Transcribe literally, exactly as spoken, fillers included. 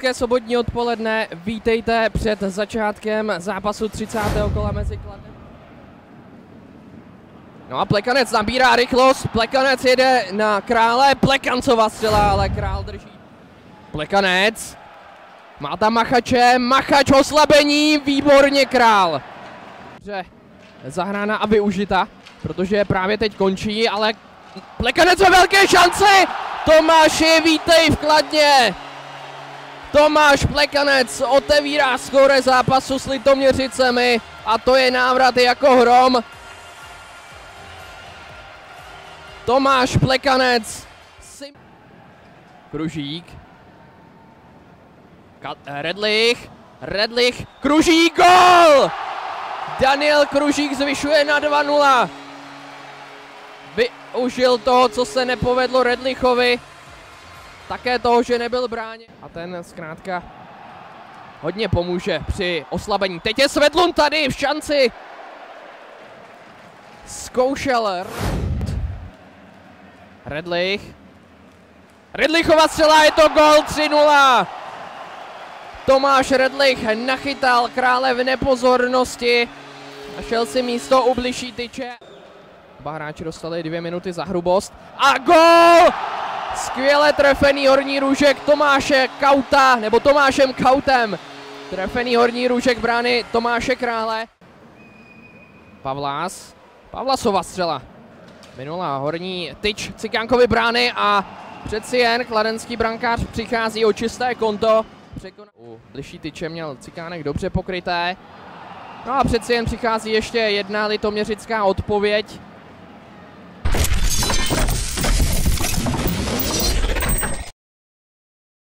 Hezké sobotní odpoledne, vítejte před začátkem zápasu třicátého kola mezi Kladnem. No a Plekanec nabírá rychlost, Plekanec jede na Krále, Plekancova střela, ale Král drží. Plekanec, má tam Machače, Machač oslabení, výborně Král. Dobře, zahrána a využita, protože právě teď končí, ale Plekanec ve velké šanci! Tomáši, vítej v Kladně! Tomáš Plekanec otevírá skóre zápasu s Litoměřicemi a to je návrat jako hrom. Tomáš Plekanec. Kružík. Redlich. Redlich. Kružík, gól! Daniel Kružík zvyšuje na dva nula. Využil toho, co se nepovedlo Redlichovi. Také toho, že nebyl bráně. A ten zkrátka hodně pomůže při oslabení. Teď je Svedlund tady v šanci. Zkoušel Redlich. Redlichova střela, je to gól, tři nula. Tomáš Redlich nachytal Krále v nepozornosti. Našel si místo u bližší tyče. Oba hráči dostali dvě minuty za hrubost. A gól! Skvěle trefený Horní Růžek Tomáše Kauta, nebo Tomášem Kautem. Trefený Horní Růžek brány Tomáše Krále. Pavlás. Pavlasova střela. Minula Horní tyč Cikánkovi brány a přeci jen kladenský brankář přichází o čisté konto. U bližší tyče měl Cikánek dobře pokryté. No a přeci jen přichází ještě jedna litoměřická odpověď.